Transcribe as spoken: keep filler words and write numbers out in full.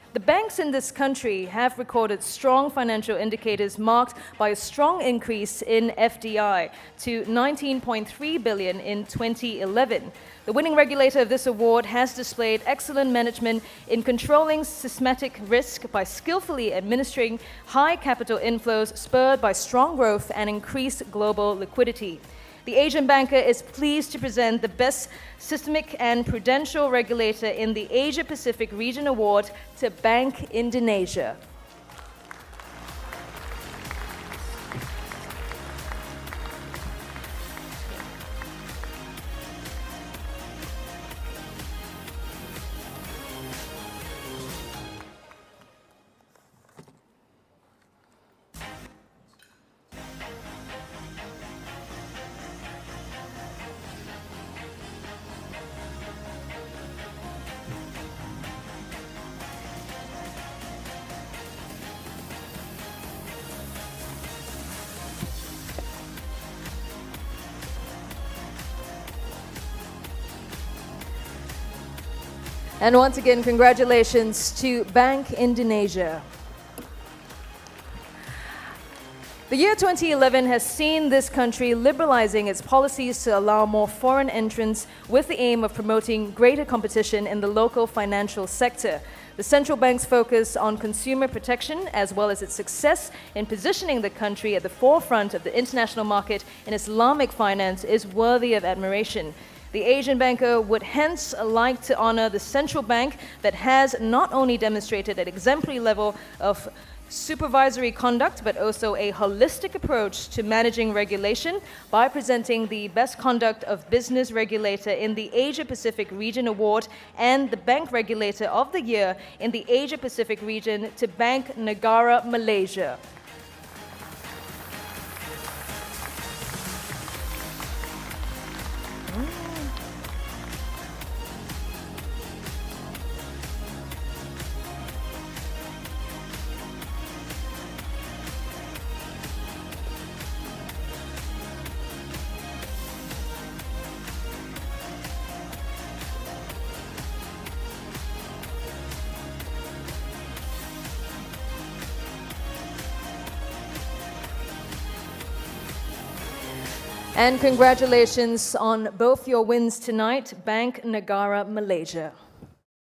The banks in this country have recorded strong financial indicators marked by a strong increase in F D I to nineteen point three billion dollars in twenty eleven. The winning regulator of this award has displayed excellent management in controlling systematic risk by skillfully administering high capital inflows spurred by strong growth and increased global liquidity. The Asian banker is pleased to present the Best Systemic and Prudential Regulator in the Asia-Pacific Region Award to Bank Indonesia. And once again, congratulations to Bank Indonesia. The year twenty eleven has seen this country liberalizing its policies to allow more foreign entrants with the aim of promoting greater competition in the local financial sector. The central bank's focus on consumer protection, as well as its success in positioning the country at the forefront of the international market in Islamic finance, is worthy of admiration. The Asian banker would hence like to honor the central bank that has not only demonstrated an exemplary level of supervisory conduct, but also a holistic approach to managing regulation by presenting the Best Conduct of Business Regulator in the Asia-Pacific Region Award and the Bank Regulator of the Year in the Asia-Pacific Region to Bank Negara Malaysia. And congratulations on both your wins tonight, Bank Negara Malaysia.